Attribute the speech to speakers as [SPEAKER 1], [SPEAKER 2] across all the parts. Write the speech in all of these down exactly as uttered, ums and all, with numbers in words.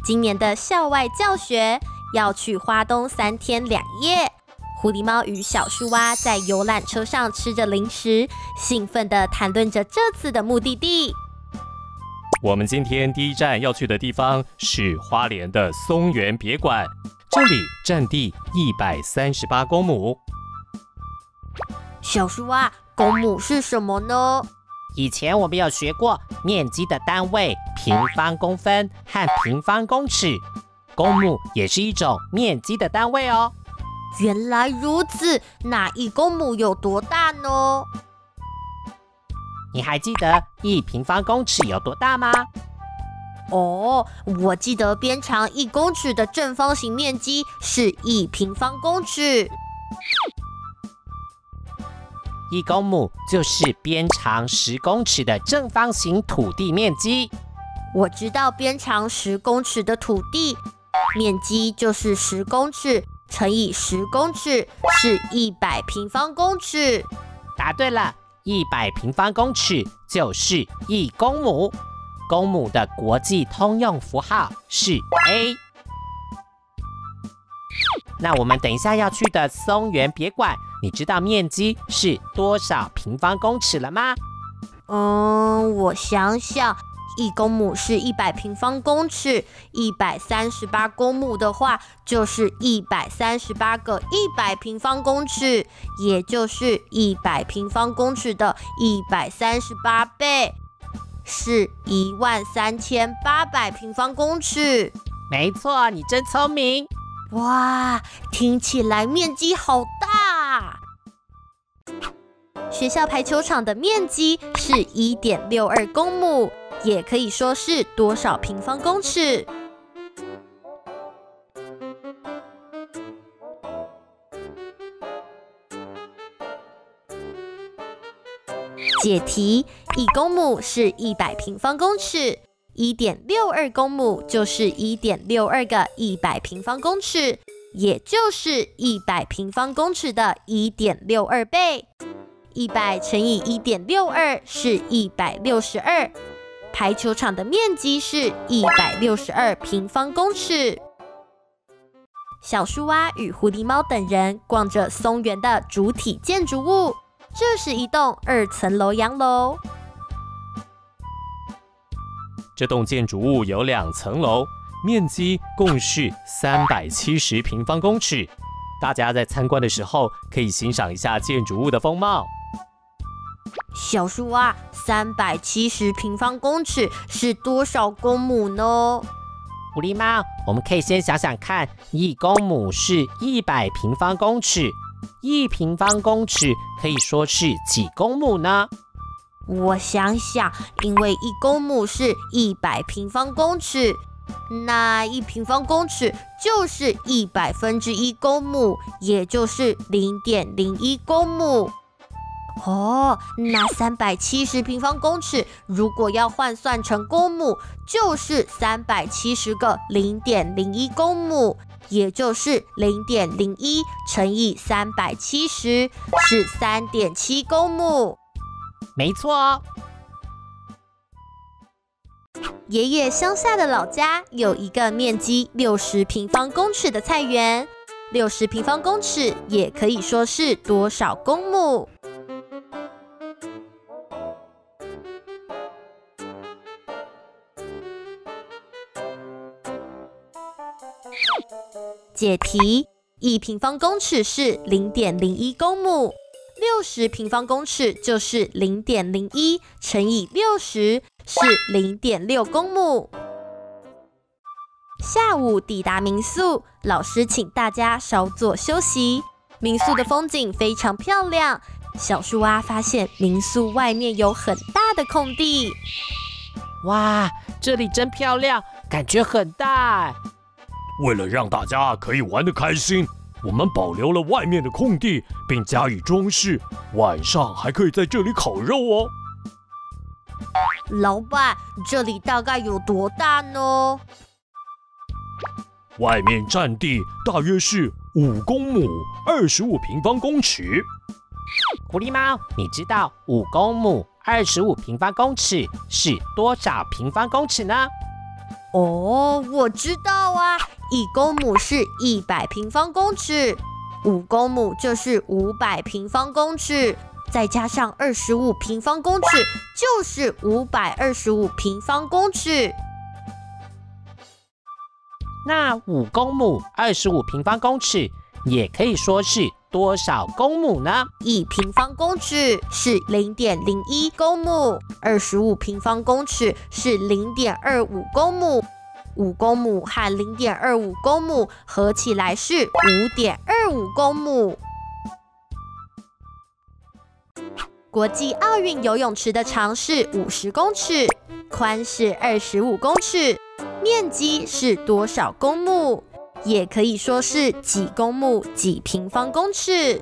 [SPEAKER 1] 今年的校外教学要去花东三天两夜。狐狸猫与小树蛙在游览车上吃着零食，兴奋地谈论着这次的目的地。
[SPEAKER 2] 我们今天第一站要去的地方是花莲的松原别馆，这里占地一百三十八公亩。
[SPEAKER 1] 小树蛙，公亩是什么呢？
[SPEAKER 3] 以前我们有学过面积的单位，平方公分和平方公尺，公亩也是一种面积的单位哦。
[SPEAKER 1] 原来如此，那一公亩有多大呢？
[SPEAKER 3] 你还记得一平方公尺有多大吗？
[SPEAKER 1] 哦，我记得边长一公尺的正方形面积是一平方公尺。
[SPEAKER 3] 一公亩就是边长十公尺的正方形土地面积。
[SPEAKER 1] 我知道边长十公尺的土地面积就是十公尺乘以十公尺是一百平方公尺。
[SPEAKER 3] 答对了，一百平方公尺就是一公亩。公亩的国际通用符号是 A。那我们等一下要去的松原别馆，你知道面积是多少平方公尺了吗？
[SPEAKER 1] 嗯，我想想，一公亩是一百平方公尺，一百三十八公亩的话，就是一百三十八个一百平方公尺，也就是一百平方公尺的一百三十八倍，是一万三千八百平方公尺。
[SPEAKER 3] 没错，你真聪明。
[SPEAKER 1] 哇，听起来面积好大！学校排球场的面积是 一点六二公亩，也可以说是多少平方公尺？解题，一公亩是一百平方公尺。一点六二公亩就是一点六二个一百平方公尺，也就是一百平方公尺的一点六二倍。一百乘以一点六二是一百六十二，排球场的面积是一百六十二平方公尺。小树蛙与狐狸猫等人逛着松原的主体建筑物，这是一栋二层楼洋楼。
[SPEAKER 2] 这栋建筑物有两层楼，面积共是三百七十平方公尺。大家在参观的时候可以欣赏一下建筑物的风貌。
[SPEAKER 1] 小树蛙，三百七十平方公尺是多少公亩呢？
[SPEAKER 3] 狐狸猫，我们可以先想想看，一公亩是一百平方公尺，一平方公尺可以说是几公亩呢？
[SPEAKER 1] 我想想，因为一公亩是一百平方公尺，那一平方公尺就是一百分之一公亩，也就是零点零一公亩。哦，那三百七十平方公尺如果要换算成公亩，就是三百七十个零点零一公亩，也就是零点零一乘以三百七十是三点七公亩。
[SPEAKER 3] 没错哦。
[SPEAKER 1] 爷爷乡下的老家有一个面积六十平方公尺的菜园，六十平方公尺也可以说是多少公亩？解题，一平方公尺是零点零一公亩。六十平方公尺就是零点零一乘以六十是零点六公亩。下午抵达民宿，老师请大家稍作休息。民宿的风景非常漂亮，小树蛙发现民宿外面有很大的空地。
[SPEAKER 3] 哇，这里真漂亮，感觉很大。
[SPEAKER 4] 为了让大家可以玩得开心，我们保留了外面的空地，并加以装饰，晚上还可以在这里烤肉哦。
[SPEAKER 1] 老板，这里大概有多大呢？
[SPEAKER 4] 外面占地大约是五公亩，二十五平方公尺。
[SPEAKER 3] 狐狸猫，你知道五公亩二十五平方公尺是多少平方公尺呢？
[SPEAKER 1] 哦，我知道啊，一公亩是一百平方公尺，五公亩就是五百平方公尺，再加上二十五平方公尺，就是五百二十五平方公尺。
[SPEAKER 3] 那五公亩二十五平方公尺，也可以说是多少公亩呢？
[SPEAKER 1] 一平方公尺是零点零一公亩，二十五平方公尺是零点二五公亩，五公亩和零点二五公亩合起来是五点二五公亩。国际奥运游泳池的长是五十公尺，宽是二十五公尺，面积是多少公亩？也可以说是几公亩几平方公尺。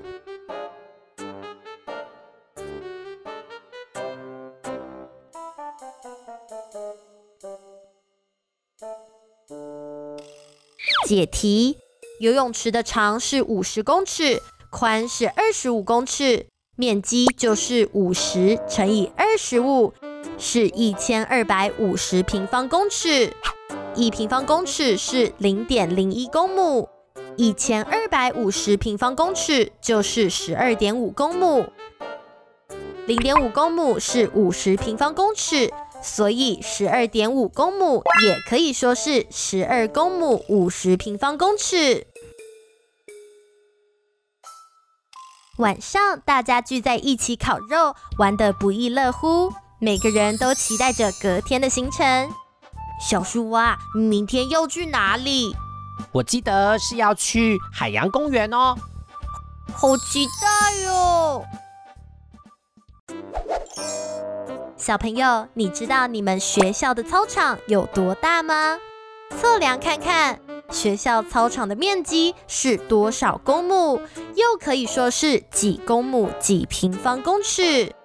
[SPEAKER 1] 解题：游泳池的长是五十公尺，宽是二十五公尺，面积就是五十乘以二十五，是一千二百五十平方公尺。一平方公尺是零点零一公亩，一千二百五十平方公尺就是十二点五公亩。零点五公亩是五十平方公尺，所以十二点五公亩也可以说是十二公亩五十平方公尺。晚上大家聚在一起烤肉，玩得不亦乐乎，每个人都期待着隔天的行程。小树蛙，明天要去哪里？
[SPEAKER 3] 我记得是要去海洋公园哦。
[SPEAKER 1] 好期待哦！小朋友，你知道你们学校的操场有多大吗？测量看看，学校操场的面积是多少公亩？又可以说是几公亩几平方公尺？